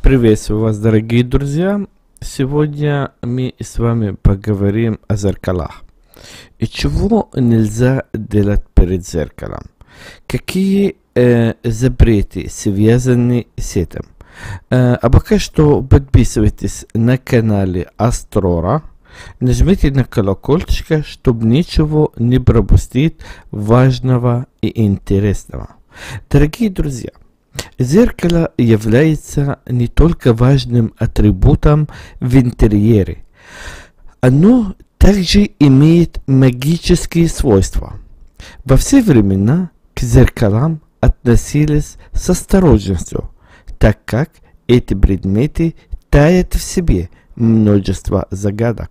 Приветствую вас, дорогие друзья! Сегодня мы с вами поговорим о зеркалах. И чего нельзя делать перед зеркалом? Какие запреты связаны с этим? А пока что подписывайтесь на канале Астрора. Нажмите на колокольчик, чтобы ничего не пропустить важного и интересного. Дорогие друзья, зеркало является не только важным атрибутом в интерьере. Оно также имеет магические свойства. Во все времена к зеркалам относились с осторожностью, так как эти предметы таят в себе множество загадок.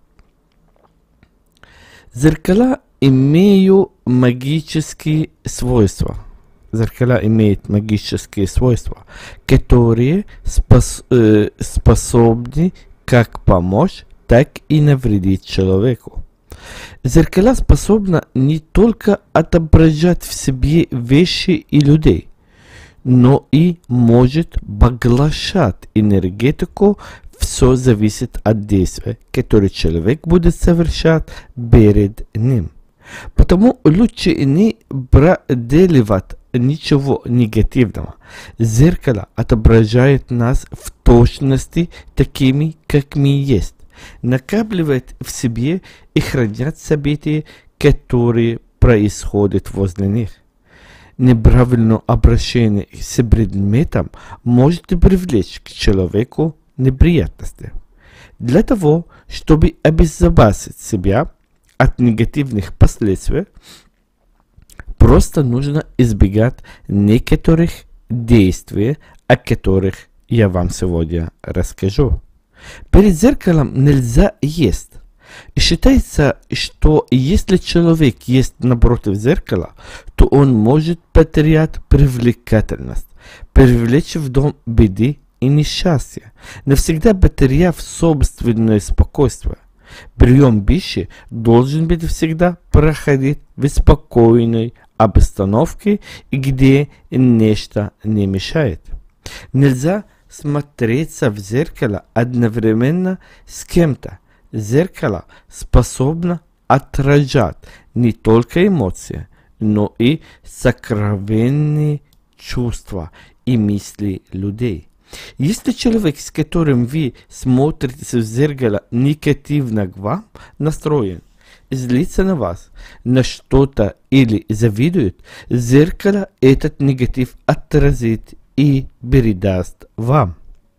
Зеркала имеют магические свойства. Зеркала имеют магические свойства, которые способны как помочь, так и навредить человеку. Зеркала способны не только отображать в себе вещи и людей, но и может поглощать энергетику. Все зависит от действия, которое человек будет совершать перед ним. Потому лучше не проделывать ничего негативного. Зеркало отображает нас в точности такими, как мы есть. Накапливает в себе и хранят события, которые происходят возле них. Неправильное обращение с предметом может привлечь к человеку неприятности. Для того, чтобы обезопасить себя от негативных последствий, просто нужно избегать некоторых действий, о которых я вам сегодня расскажу. Перед зеркалом нельзя есть. И считается, что если человек ест напротив зеркала, то он может потерять привлекательность, привлечь в дом беды и несчастье, навсегда потеряв собственное спокойствие. Прием пищи должен быть всегда проходить в спокойной обстановке, где ничто не мешает. Нельзя смотреться в зеркало одновременно с кем-то. Зеркало способно отражать не только эмоции, но и сокровенные чувства и мысли людей. Если человек, с которым вы смотритесь в зеркало, негативно к вам настроен, злится на вас, на что-то или завидует, зеркало этот негатив отразит и передаст вам.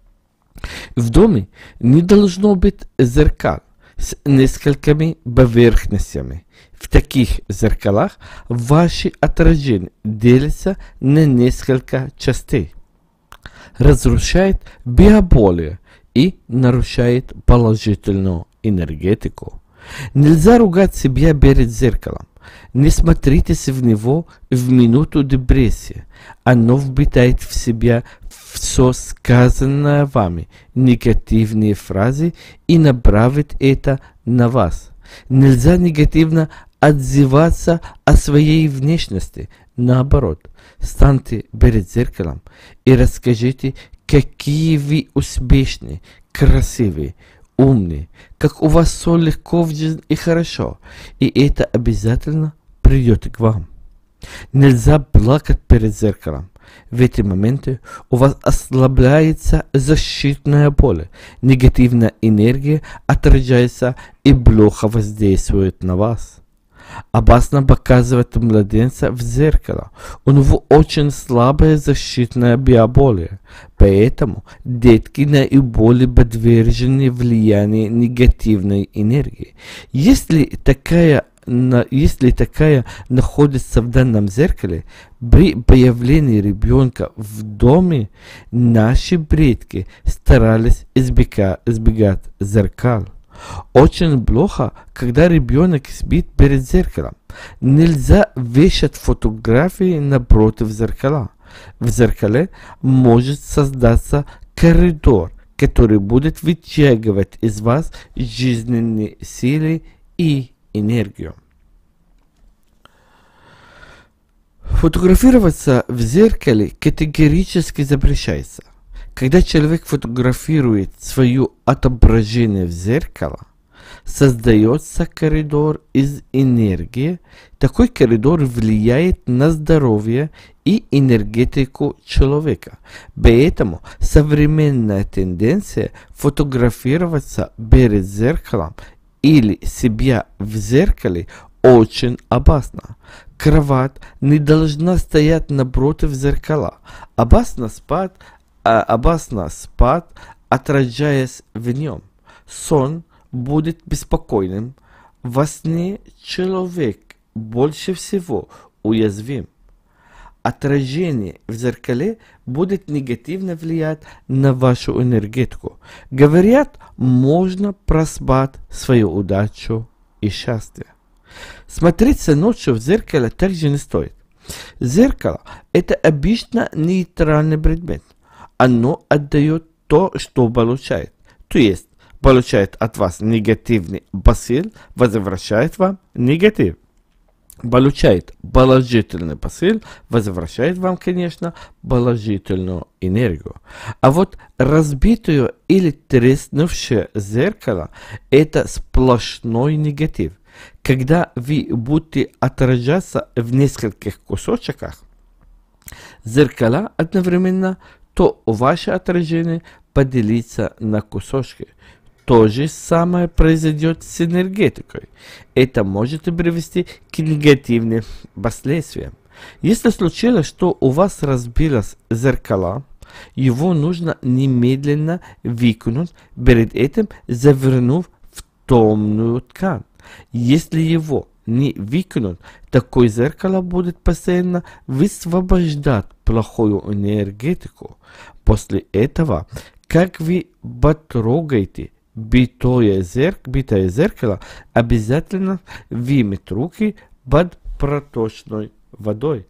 В доме не должно быть зеркал с несколькими поверхностями. В таких зеркалах ваши отражения делятся на несколько частей. Разрушает биополе и нарушает положительную энергетику. Нельзя ругать себя перед зеркалом. Не смотритесь в него в минуту депрессии. Оно вбитает в себя все сказанное вами, негативные фразы, и направит это на вас. Нельзя негативно отзываться о своей внешности. Наоборот, станьте перед зеркалом и расскажите, какие вы успешные, красивые, умные, как у вас все легко в жизни и хорошо, и это обязательно придет к вам. Нельзя плакать перед зеркалом. В эти моменты у вас ослабляется защитное поле, негативная энергия отражается и плохо воздействует на вас. Опасно показывать младенца в зеркало. У него очень слабое защитное биополе, поэтому детки наиболее подвержены влиянию негативной энергии. Если такая находится в данном зеркале, при появлении ребенка в доме наши предки старались избегать зеркал. Очень плохо, когда ребенок спит перед зеркалом. Нельзя вешать фотографии напротив зеркала. В зеркале может создаться коридор, который будет вытягивать из вас жизненные силы и энергию. Фотографироваться в зеркале категорически запрещается. Когда человек фотографирует свое отображение в зеркало, создается коридор из энергии. Такой коридор влияет на здоровье и энергетику человека. Поэтому современная тенденция фотографироваться перед зеркалом или себя в зеркале очень опасна. Кровать не должна стоять напротив зеркала. Опасно спать, отражаясь в нем. Сон будет беспокойным. Во сне человек больше всего уязвим. Отражение в зеркале будет негативно влиять на вашу энергетику. Говорят, можно проспать свою удачу и счастье. Смотреться ночью в зеркало также не стоит. Зеркало – это обычно нейтральный предмет. Оно отдает то, что получает. То есть, получает от вас негативный посыл, возвращает вам негатив. Получает положительный посыл, возвращает вам, конечно, положительную энергию. А вот разбитое или треснувшее зеркало – это сплошной негатив. Когда вы будете отражаться в нескольких кусочках зеркала одновременно, то ваше отражение поделится на кусочки. То же самое произойдет с энергетикой. Это может привести к негативным последствиям. Если случилось, что у вас разбилось зеркало, его нужно немедленно выкинуть, перед этим завернув в темную ткань. Если его не выкинуть, такое зеркало будет постоянно высвобождать плохую энергетику. После этого, как вы потрогаете битое зеркало, обязательно вымыть руки под проточной водой.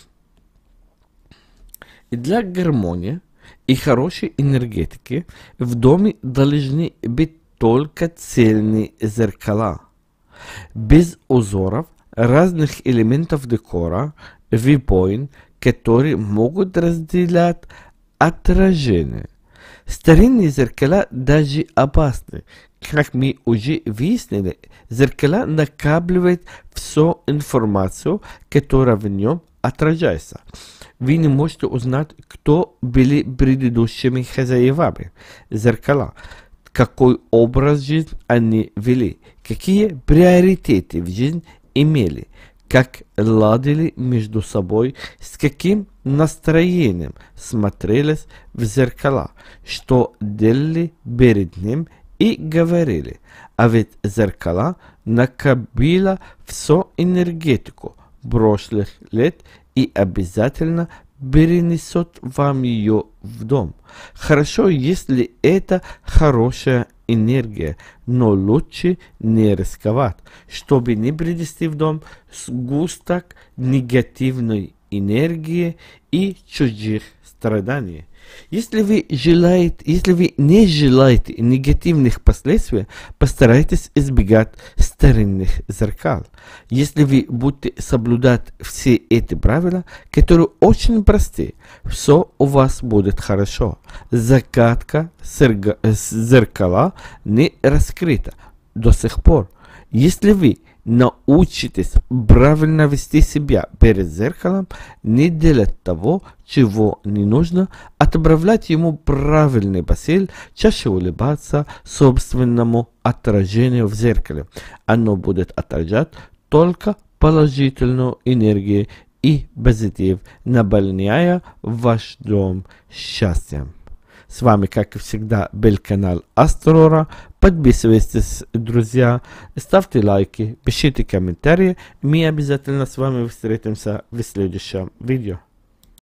И для гармонии и хорошей энергетики в доме должны быть только цельные зеркала. Без узоров, разных элементов декора, випоин, которые могут разделять отражение. Старинные зеркала даже опасны. Как мы уже выяснили, зеркала накапливают всю информацию, которая в нем отражается. Вы не можете узнать, кто были предыдущими хозяевами зеркала, какой образ жизни они вели, какие приоритеты в жизни имели, как ладили между собой, с каким настроением смотрелись в зеркала, что делали перед ним и говорили. А ведь зеркала накопила всю энергетику прошлых лет и обязательно перенесет вам ее в дом. Хорошо, если это хорошая энергия, но лучше не рисковать, чтобы не принести в дом сгусток негативной энергии и чужих страданий. Если вы не желаете негативных последствий, постарайтесь избегать старинных зеркал. Если вы будете соблюдать все эти правила, которые очень просты, все у вас будет хорошо. Загадка зеркала не раскрыта до сих пор. Если вы научитесь правильно вести себя перед зеркалом, не делать того, чего не нужно, отправлять ему правильный посыл, чаще улыбаться собственному отражению в зеркале. Оно будет отражать только положительную энергию и позитив, наполняя ваш дом счастьем. С вами, как и всегда, был канал Астрора. Подписывайтесь, друзья, ставьте лайки, пишите комментарии. Мы обязательно с вами встретимся в следующем видео.